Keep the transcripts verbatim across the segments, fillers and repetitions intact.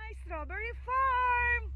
my strawberry farm!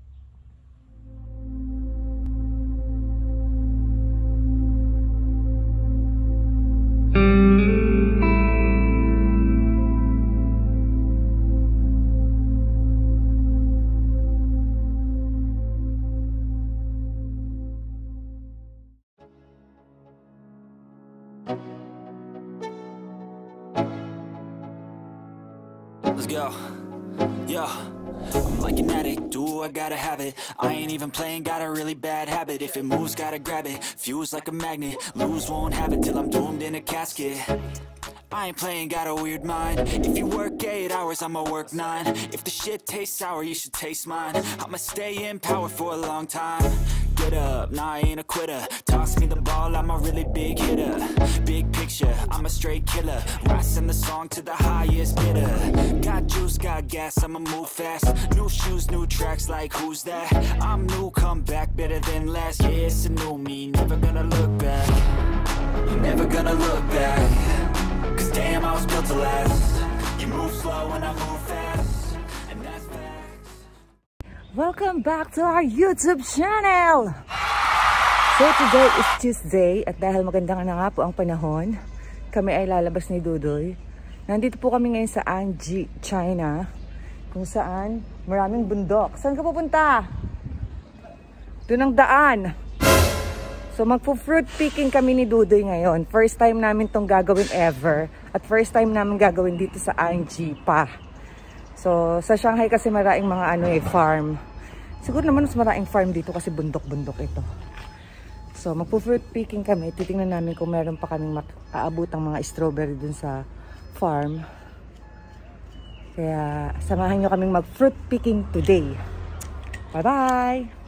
Let's go. Yeah, I'm like an addict, do I gotta have it. I ain't even playing, got a really bad habit. If it moves, gotta grab it, fuse like a magnet. Lose, won't have it till I'm doomed in a casket. I ain't playing, got a weird mind. If you work eight hours, I'ma work nine. If the shit tastes sour, you should taste mine. I'ma stay in power for a long time. Get up, nah, I ain't a quitter. Toss me the ball, I'm a really big hitter. Big picture, I'm a straight killer. Rising the song to the highest bidder. Got juice, got gas, I'ma move fast. New shoes, new tracks, like who's that? I'm new, come back, better than last. Yeah, it's a new me, never gonna look back. Never gonna look back. Cause damn, I was built to last. You move slow and I move fast, and that's facts. Welcome back to our YouTube channel! So today is Tuesday at dahil maganda na nga po ang panahon, kami ay lalabas ni Dudoy. Nandito po kami ngayon sa Anji, China, kung saan maraming bundok. Saan ka pupunta? Doon ang daan. So magpo-fruit picking kami ni Dudoy ngayon. First time namin tong gagawin ever. At first time namin gagawin dito sa Anji pa. So sa Shanghai kasi maraming mga ano eh, farm. Siguro naman mas maraming farm dito kasi bundok-bundok ito. So magpo-fruit picking kami. Titingnan namin kung meron pa kaming aabutang mga strawberry dun sa farm. Kaya samahan nyo kaming mag-fruit picking today. Bye-bye!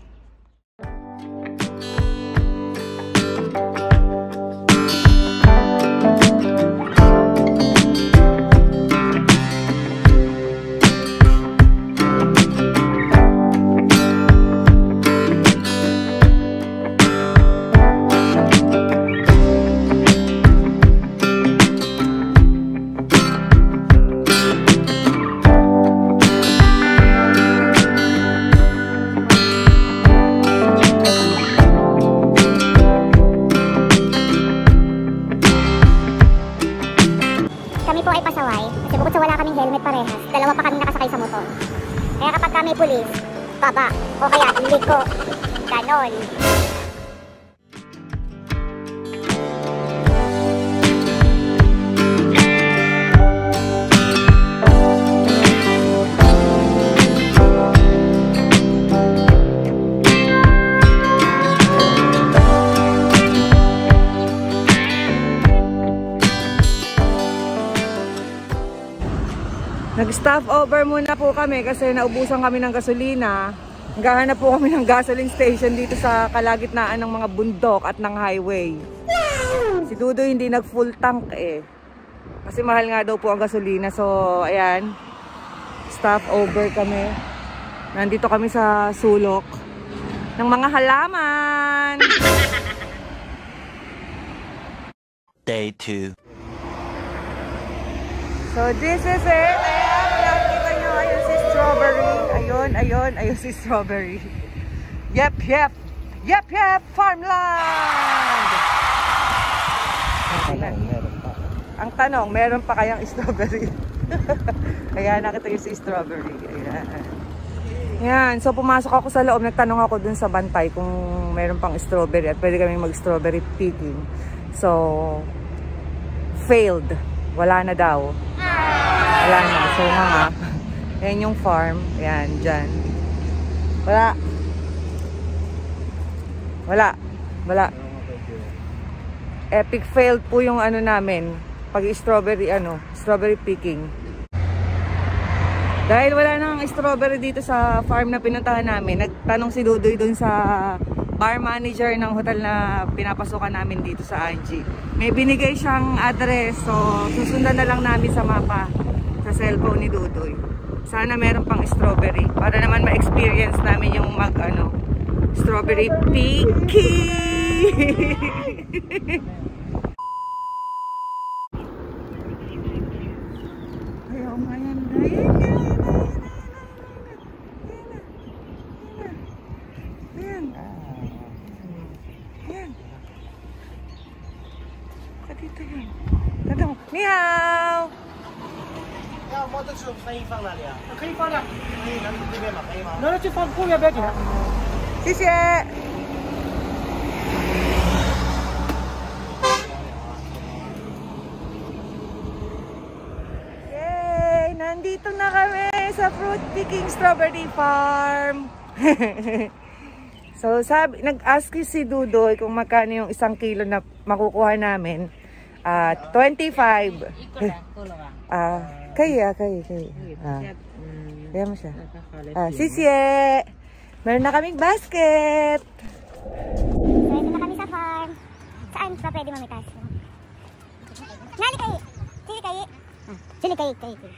Dalawa pa kami nakasakay sa motor. Kaya kapag kami pulis, baba. O kaya liko. Ganon. Nag-stop over muna po kami kasi naubusan kami ng gasolina. Naghahanap po kami ng gasoline station dito sa kalagitnaan ng mga bundok at ng highway. Si Dudoy hindi nag-full tank eh. Kasi mahal nga daw po ang gasolina. So, ayan. Stop over kami. Nandito kami sa sulok ng mga halaman. Day two. So, this is it. Strawberry. Ayun, ayun, ayun si strawberry. Yep, yep. Yep, yep, farmland! Ang, ang tanong, meron pa kayang strawberry? Kaya nakita yung si strawberry. Ayan. Ayan, so pumasok ako sa loob. Nagtanong ako dun sa bantay kung meron pang strawberry at pwede kami mag-strawberry picking. So, failed. Wala na daw. Wala na. So, mga ayan yung farm. Ayan, dyan. Wala. Wala. Wala. Epic failed po yung ano namin. Pag strawberry, ano, strawberry picking. Dahil wala nang strawberry dito sa farm na pinuntahan namin, nagtanong si Dudoy dun sa bar manager ng hotel na pinapasukan namin dito sa Anji. May binigay siyang address. So, susundan na lang namin sa mapa sa cellphone ni Dudoy. Sana meron pang strawberry para naman ma-experience namin yung mag ano, strawberry picking. Ayaw nga yan. 的时候可以放哪里啊？可以放两，可以拿这边嘛，可以吗？ 那就放后面不要紧。 谢谢。Yay! Nandito na kami sa fruit picking strawberry farm. So, sabi, nag-ask si Dudoy kung magkano yung isang kilo na makukuha namin. Uh, twenty-five. Ah, kaya, kaya, kaya. Ah, kaya mo siya. Ah, sisye! Meron na kaming basket. Pwede na kami sa farm. Saan pa pwede mamitas? Nali kayo! Sili kayo! Sili kayo, kayo, kayo.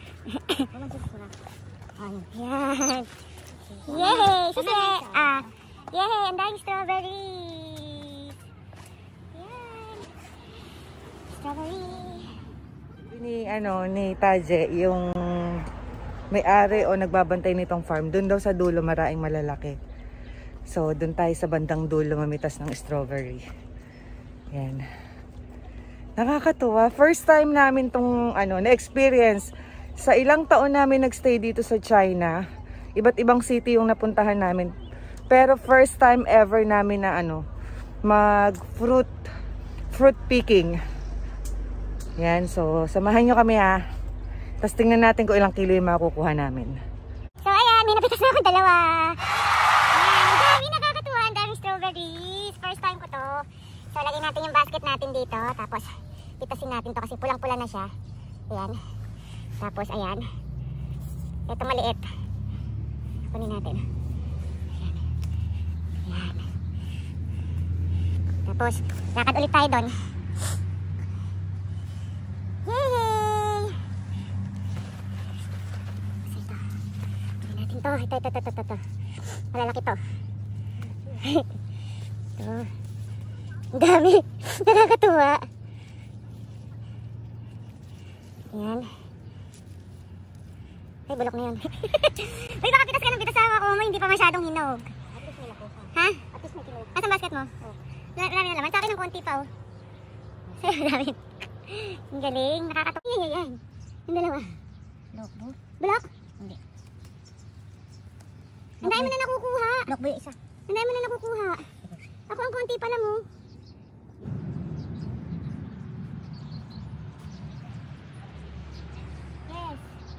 Yan! Yay! Sisi! Ah! Yay! Ang daming strawberries! Yan! Strawberry! Ni, ano, ni Taje, yung may-ari o nagbabantay nitong farm, dun daw sa dulo maraming malalaki. So, dun tayo sa bandang dulo mamitas ng strawberry. Yan. Nakakatuwa. First time namin tong ano, na-experience. Sa ilang taon namin nagstay dito sa China. Iba't ibang city yung napuntahan namin. Pero first time ever namin na ano, mag-fruit fruit picking. Yan. So, samahan nyo kami ha. Tapos tingnan natin kung ilang kilo yung makukuha namin. So ayan, may napitas na akong dalawa. Ayan, ang dami, nakakatuwa. Ang daming strawberries. First time ko to. So lagyan natin yung basket natin dito. Tapos pitasin natin to kasi pulang-pula na siya. Ayan. Tapos ayan. Ito maliit. Kunin natin. Ayan. Ayan. Tapos lakad ulit tayo doon. Ito, ito, ito, ito, ito, ito. Malalaki to. Ito. Ang dami. Nakakatuwa. Ayan. Ay, bulok na yun. Uy, baka pitas ka ng pitas sa ako mo. Hindi pa masyadong hinog. Ha? Asan basket mo? Lari na laman. Sa akin ng konti pa, oh. Sa'yo namin. Ang galing. Nakakatuwa. Yan, yan, yan. Yung dalawa. Bulok mo? Bulok? Hindi. Ang dami mo na nakukuha. Block boy isa. Ang dami mo na nakukuha. Ako ang konti pala mo. Yes.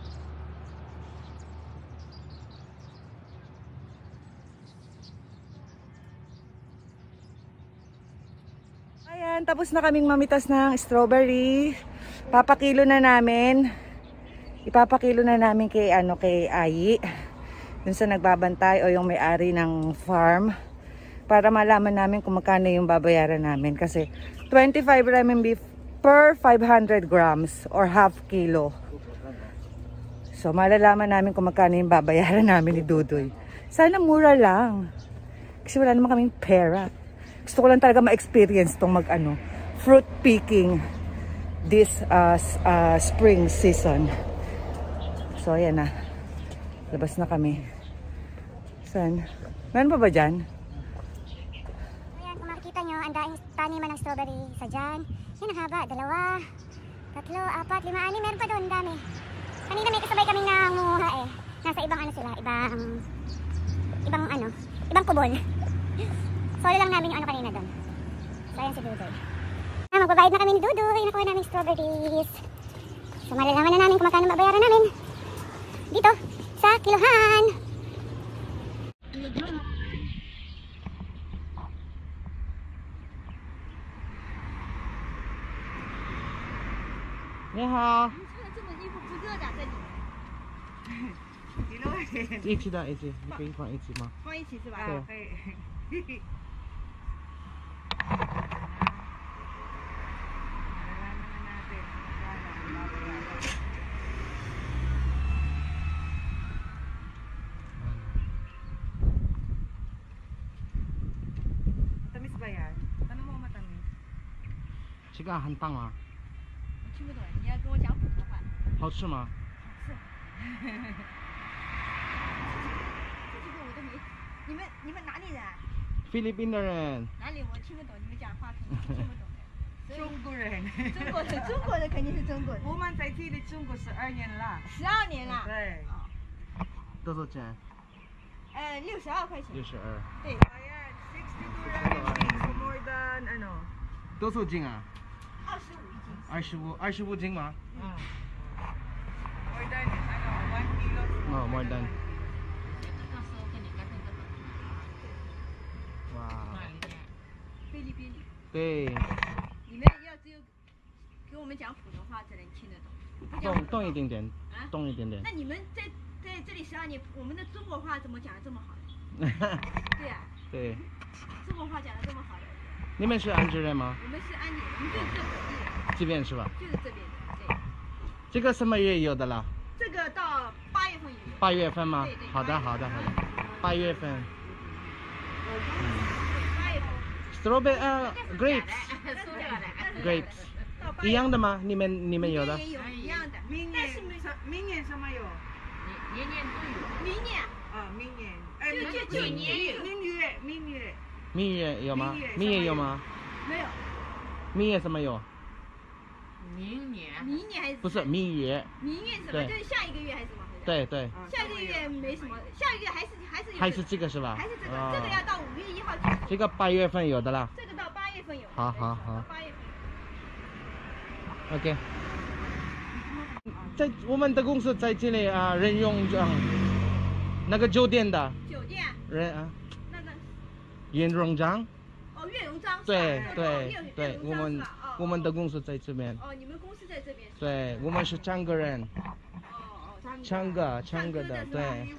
Ayan, tapos na kaming mamitas ng strawberry. Papakilo na namin. Ipapakilo na namin kay ano kay Ayi. Dun sa nagbabantay o yung may-ari ng farm para malaman namin kung magkano yung babayaran namin kasi twenty-five renminbi per five hundred grams or half kilo. So malalaman namin kung magkano yung babayaran namin ni Dudoy. Sana mura lang kasi wala naman kaming pera. Gusto ko lang talaga ma-experience tong mag ano, fruit picking this uh, uh, spring season. So ayan na. Labas na kami. Saan? Meron pa ba dyan? Ayan, kung makikita nyo, ang daing taniman ng strawberry sa dyan. Yan ang haba. Dalawa, tatlo, apat, lima, anim. Meron pa doon. Dami. Kanina may kasabay kaming nangunguha eh. Nasa ibang ano sila. Ibang, ibang ano, ibang kubol. Solo lang namin yung ano kanina doon. So ayan si Dudoy. Ah, magbabayad na kami ni Dudoy. Nakuha namin strawberries. So malalaman na namin kung magkano mabayaran namin. Dito. Sa kilohan. Ni hao. 一起的，一起，你可以放一起吗？ 放一起是吧？ 对。 可以。 Matamis ba yan? Tanong mo matamis. 这个很棒啊。 我听不懂，你要跟我讲普通话。 好吃吗？ 好吃。这个我都没。你们你们哪里人？ 菲律宾的人。 哪里我听不懂，你们讲话肯定听不懂的。 中国人。 中国人，中国人肯定是中国人。 我们在这里中国十二年了。 十二年了。 对。 多少钱？ 呃，六十二块钱。 六十二。 对。 sixty-two more than ano？ 多少斤啊？ 二十五一斤。 二十五，二十五斤吗？ 嗯。more than ano one kilo。 哦 ，more than。哇。 菲律宾。 对。 你们要只有给我们讲普通话才能听得懂。 动动一点点，动一点点。 那你们在在这里十二年，我们的中国话怎么讲的这么好呢？对呀。 对。 中国话讲的这么好的。 你们是安吉人吗？ 我们是安吉人，我们就是这本地人。 这边是吧？ 就是这边的，对。 这个什么月有的了？ 这个到八月份有。 八月份吗？ 对对。 好的好的好的。八月份。 八月份。 Strawberry 呃 grapes grapes 一样的吗？你们你们有的？ 也有一样的。 明年明年什么有？ 年年都有。明年。 啊，明年。 就就就年有。 明月明月。 蜜月有吗？蜜月有吗？ 没有。 蜜月什么有？ 明年。明年还是？ 不是蜜月。 明月什么？就是下一个月还是什么？ 对对。 下个月没什么，下个月还是还是有。 还是这个是吧？ 还是这个，这个要到五月一号结束。 这个八月份有的啦。 这个到八月份有。 好好好。 八月份。 OK。在我们的公司在这里啊，仁永庄那个酒店的。 酒店。 人啊。 那个。 仁永庄。 哦，岳荣章。 对对对，我们我们的公司在这边。 哦，你们公司在这边。 对，我们是唱歌人。 哦哦， 唱歌唱歌的，对。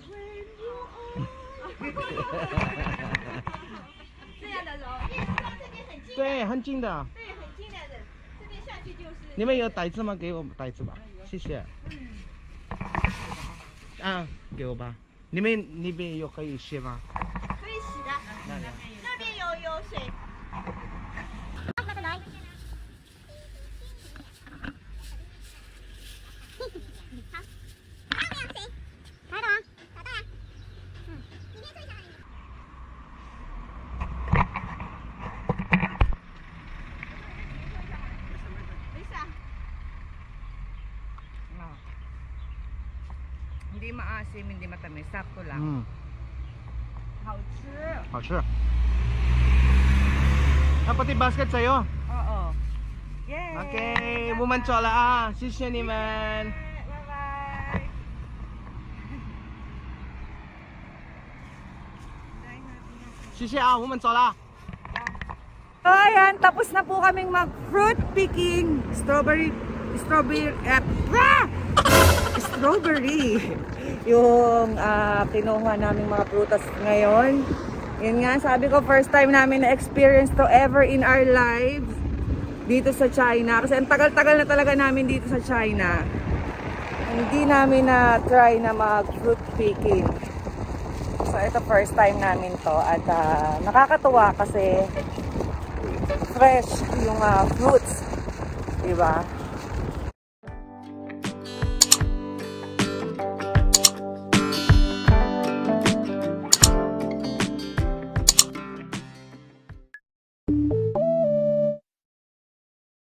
这样的哦，岳荣章这边很近。 对，很近的。 对，很近的人，这边下去就是。 你们有袋子吗？给我袋子吧，谢谢。啊，给我吧。你们那边有可以洗吗？ 可以洗的。那边有有水。 Hindi maasim, hindi matamis, sakto lang. 嗯， 好吃。 好吃。那pati basket sa'yo. Oo. Yay! Okay, bumancho la ah. 谢谢你们。 Bye bye. Sisi ah, 我们走了。 So ayan, tapos na po kaming mag fruit picking. Strawberry, strawberry, eh, ah! Strawberry. Yung uh, kinuha namin mga prutas ngayon. Yun nga, sabi ko first time namin na experience to ever in our lives dito sa China. Kasi ang tagal-tagal na talaga namin dito sa China. Hindi namin na try na mag fruit picking. So ito first time namin to. At uh, nakakatuwa kasi fresh yung uh, fruits, diba?